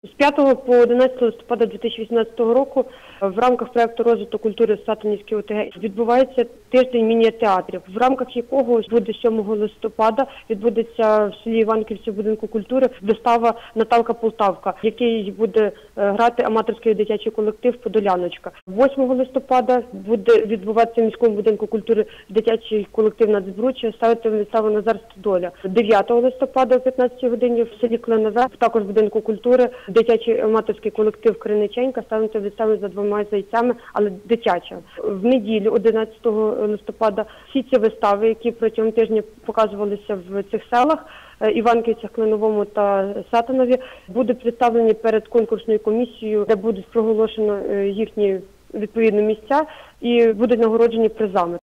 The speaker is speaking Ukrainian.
З 5 по 11 листопада 2018 року в рамках проєкту розвитку культури в Сатанівській ОТГ відбувається тиждень міні-театрів, в рамках якого буде 7 листопада відбудеться в селі Іванківці в будинку культури вистава «Наталка Полтавка», в якій буде грати аматорський дитячий колектив «Подоляночка». 8 листопада буде відбуватися в міському будинку культури дитячий колектив «Нацбруччя», ставити виставу «Назар Стодоля». 9 листопада о 15 годині в селі Клинове, також в будинку культури, дитячий аматорський колектив «Криниченька» ставиться виставу «За двома зайцями», але дитяча. В неділю, 11 листопада, всі ці вистави, які протягом тижня показувалися в цих селах, Іванківцях, Клиновому та Сатанові, будуть представлені перед конкурсною комісією, де будуть проголошено їхні відповідні місця і будуть нагороджені призами.